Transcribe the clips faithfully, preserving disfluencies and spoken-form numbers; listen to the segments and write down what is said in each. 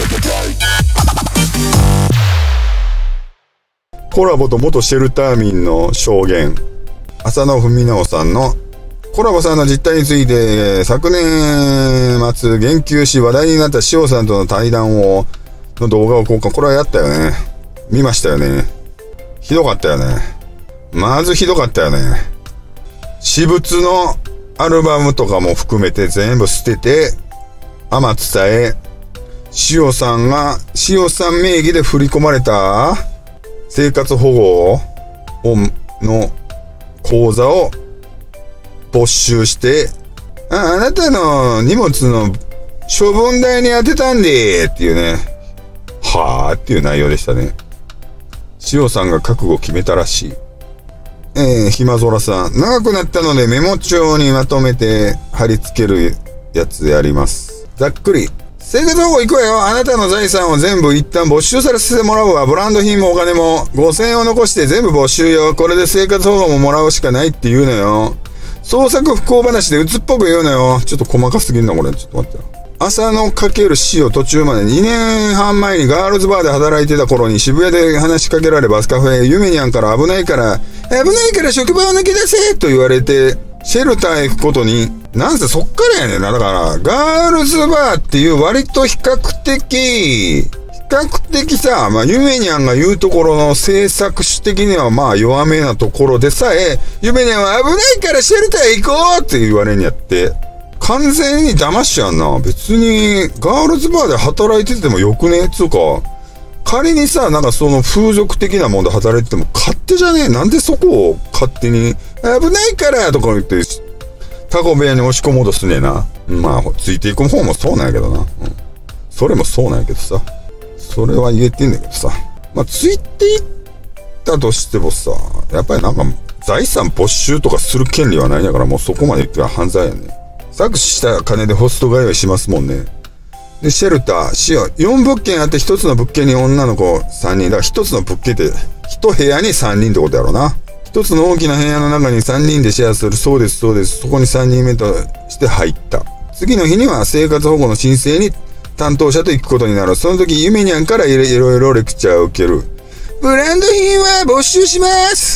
コラボと元シェルター民の証言。浅野文直さんのコラボさんの実態について昨年末言及し話題になった塩さんとの対談をの動画を公開。これはやったよね。見ましたよね。ひどかったよね。まずひどかったよね。私物のアルバムとかも含めて全部捨てて、天伝え、塩さんが、塩さん名義で振り込まれた生活保護をの口座を没収して、あ、あなたの荷物の処分代に当てたんでっていうね。はぁっていう内容でしたね。塩さんが覚悟を決めたらしい。えー、ひまぞらさん。長くなったのでメモ帳にまとめて貼り付けるやつであります。ざっくり。生活保護行くわよ。あなたの財産を全部一旦没収させてもらうわ。ブランド品もお金もごせんえんを残して全部没収よ。これで生活保護ももらうしかないって言うのよ。創作不幸話で鬱っぽく言うのよ。ちょっと細かすぎんな、これ。ちょっと待ってよ。朝のかける塩途中までにねんはん前にガールズバーで働いてた頃に渋谷で話しかけられバスカフェ、ゆめにゃんから危ないから、危ないから職場を抜け出せと言われて、シェルターへ行くことに、なんせそっからやねんな。だから、ガールズバーっていう割と比較的、比較的さ、まあ、ゆめにゃんが言うところの制作主的にはまあ弱めなところでさえ、ゆめにゃんは危ないからシェルターへ行こうって言われんやって、完全に騙しちゃうな。別に、ガールズバーで働いててもよくねつうか、仮にさ、なんかその風俗的なもんで働いてても勝手じゃねえ。なんでそこを勝手に、危ないからとか言って、タコ部屋に押し込もうとすねえな。まあ、ついていく方もそうなんやけどな。うん。それもそうなんやけどさ。それは言えてんだけどさ。まあ、ついていったとしてもさ、やっぱりなんか、財産没収とかする権利はないんやから、もうそこまで言っては犯罪やね。搾取した金でホスト通いしますもんね。で、シェルター、塩、よんぶっけんあってひとつの物件に女の子さんにん。だからひとつの物件って、ひと部屋にさんにんってことやろな。ひとつの大きな部屋の中にさんにんでシェアする。そうです、そうです。そこにさんにんめとして入った。次の日には生活保護の申請に担当者と行くことになる。その時、ゆめにゃんからいろいろレクチャーを受ける。ブランド品は没収します。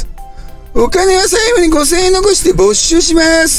お金は最後にごせんえん残して没収します。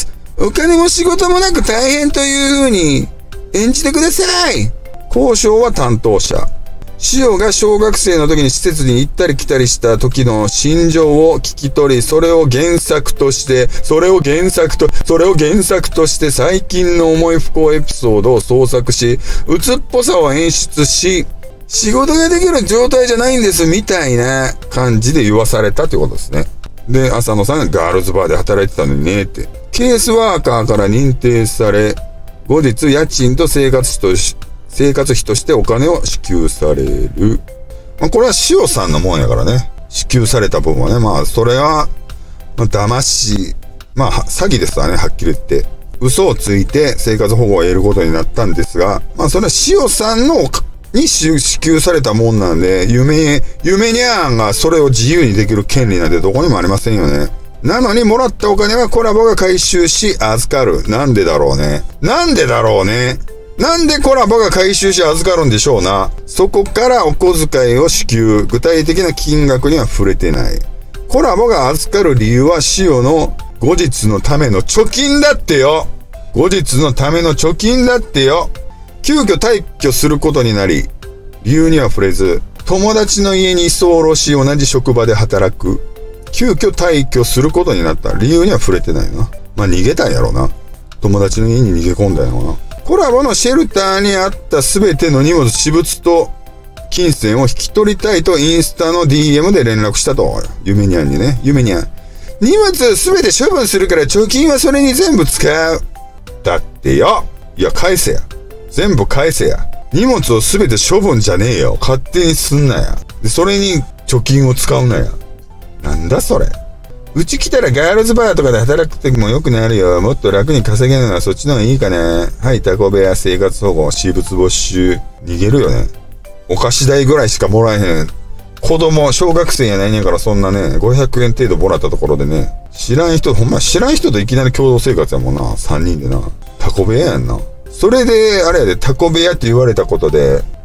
お金も仕事もなく大変という風に演じてください。交渉は担当者。塩が小学生の時に施設に行ったり来たりした時の心情を聞き取り、それを原作として、それを原作と、それを原作として最近の重い不幸エピソードを創作し、鬱っぽさを演出し、仕事ができる状態じゃないんですみたいな感じで言わされたということですね。で、浅野さんがガールズバーで働いてたのにねって。ケースワーカーから認定され、後日家賃と生活費とし、生活費としてお金を支給される。まあ、これは塩さんのもんやからね。支給された分はね。まあ、それは、まあ、騙し、まあ、詐欺ですわね、はっきり言って。嘘をついて生活保護を得ることになったんですが、まあ、それは塩さんのに支給されたもんなんで、夢、夢にゃーんがそれを自由にできる権利なんてどこにもありませんよね。なのにもらったお金はコラボが回収し預かる。なんでだろうね。なんでだろうね。なんでコラボが回収し預かるんでしょうな。そこからお小遣いを支給。具体的な金額には触れてない。コラボが預かる理由は塩の後日のための貯金だってよ。後日のための貯金だってよ。急遽退去することになり、理由には触れず、友達の家に居候し同じ職場で働く。急遽退去することになった理由には触れてないな。まあ逃げたんやろうな。友達の家に逃げ込んだんやろうな。コラボのシェルターにあったすべての荷物、私物と金銭を引き取りたいとインスタの ディーエム で連絡したと。ゆめにゃんにね。ゆめにゃん。荷物すべて処分するから貯金はそれに全部使う。だってよ。いや、返せや。全部返せや。荷物をすべて処分じゃねえよ。勝手にすんなや。で、それに貯金を使うなや。なんだそれ。うち来たらガールズバーとかで働く時も良くなるよ。もっと楽に稼げるのはそっちの方がいいかね。はい、タコ部屋、生活保護、私物没収。逃げるよね。お菓子代ぐらいしかもらえへん。子供、小学生やないねんからそんなね、ごひゃくえん程度もらったところでね。知らん人、ほんま知らん人といきなり共同生活やもんな。さんにんでな。タコ部屋やんな。それで、あれやで、タコ部屋って言われたことで、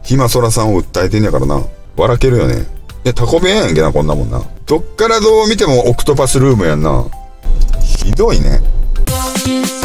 ひまそらさんを訴えてんやからな。笑けるよね。え、タコ部屋やんけな、こんなもんな。どっからどう見てもオクトパスルームやんな。ひどいね。